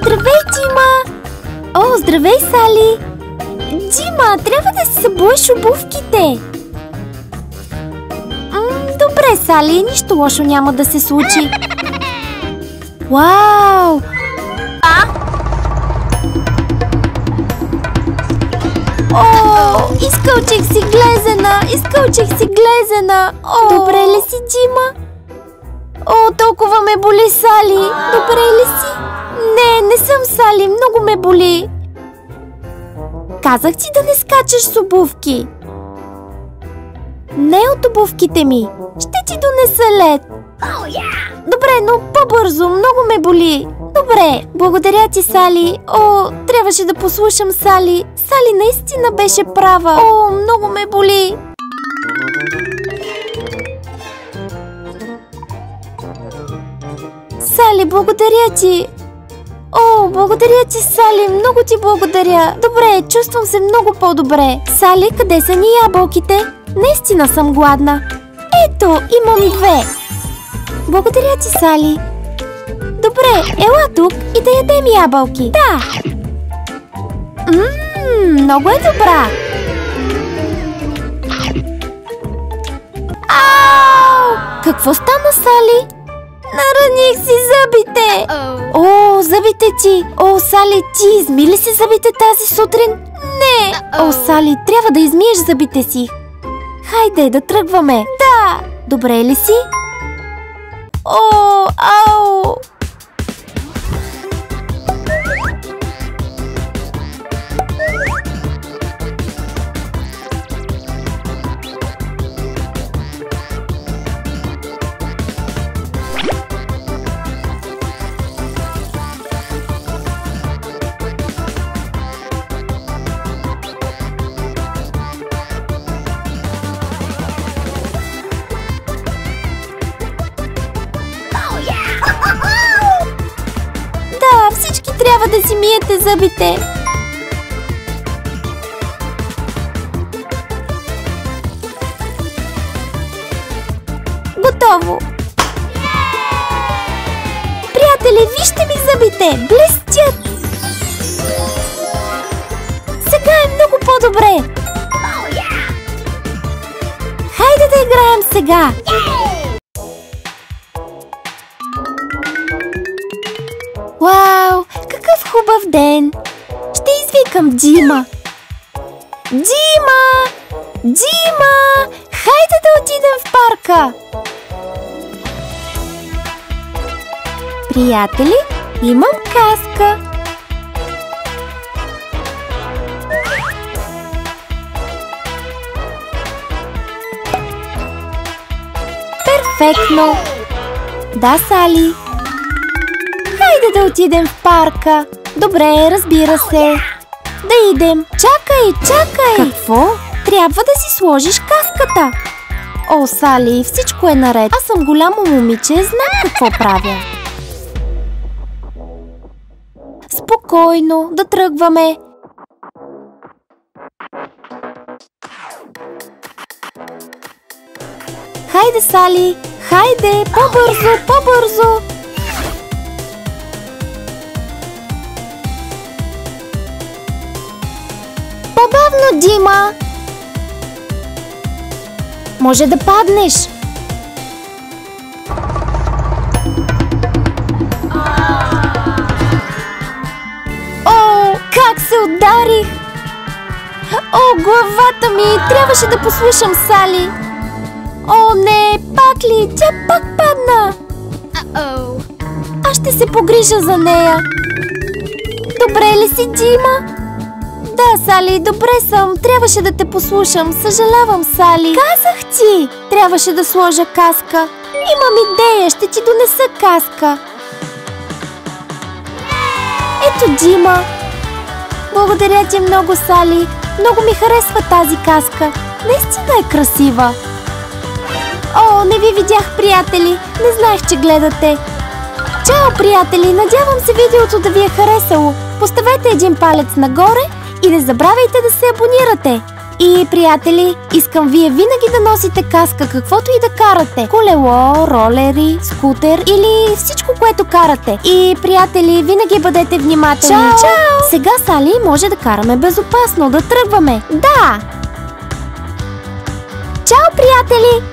Здравей, Дима! О, здравей, Сали! Дима, трябва да си събуеш обувките! Добре, Сали, нищо лошо няма да се случи. Вау! О, изкълчих си глезена! Изкълчих си глезена! О, добре ли си, Дима? О, толкова ме боли, Сали! Добре ли си? Не съм, Сали, много ме боли! Казах ти да не скачаш с обувки! Не от обувките ми! Ще ти донеса лед! Добре, но по-бързо, много ме боли! Добре, благодаря ти, Сали! О, трябваше да послушам Сали! Сали наистина беше права! О, много ме боли! Сали, благодаря ти! О, благодаря ти, Сали! Много ти благодаря! Добре, чувствам се много по-добре! Сали, къде са ни ябълките? Наистина съм гладна! Ето, имам 2! Благодаря ти, Сали! Добре, ела тук и да ядем ябълки! Да! Много е добра! Ау! Какво стана, Сали? Нараних си зъбите! О, зъбите ти! О, Сали, ти изми ли си зъбите тази сутрин? Не! О, Сали, трябва да измиеш зъбите си! Хайде, да тръгваме! Да! Добре ли си? О, ау! Трябва да си миете зъбите. Готово. Приятели, вижте ми зъбите. Блестят. Сега е много по-добре. Хайде да играем сега. Вау, какъв хубав ден! Ще извикам Дима. Дима! Дима! Хайде да отидем в парка! Приятели, имам каска. Перфектно! Да, Сали. Хайде да отидем в парка. Добре, разбира се. Да идем. Чакай! Какво? Трябва да си сложиш каската. О, Сали, всичко е наред. Аз съм голямо момиче, знам какво правя. Спокойно, да тръгваме. Хайде, Сали. Хайде, по-бързо. По-бавно, Дима! Може да паднеш! О, как се ударих! О, главата ми! Трябваше да послушам Сали! О, не! Пак ли? Тя пак падна! Аз ще се погрижа за нея! Добре ли си, Дима? Да, Сали, добре съм. Трябваше да те послушам. Съжалявам, Сали. Казах ти! Трябваше да сложа каска. Имам идея. Ще ти донеса каска. Ето, Дима. Благодаря ти много, Сали. Много ми харесва тази каска. Наистина е красива. О, не ви видях, приятели. Не знаех, че гледате. Чао, приятели. Надявам се видеото да ви е харесало. Поставете един палец нагоре и не забравяйте да се абонирате. И, приятели, искам вие винаги да носите каска, каквото и да карате. Колело, ролери, скутер или всичко, което карате. И, приятели, винаги бъдете внимателни. Чао! Чао! Сега, Сали, може да караме безопасно, да тръгваме. Да! Чао, приятели!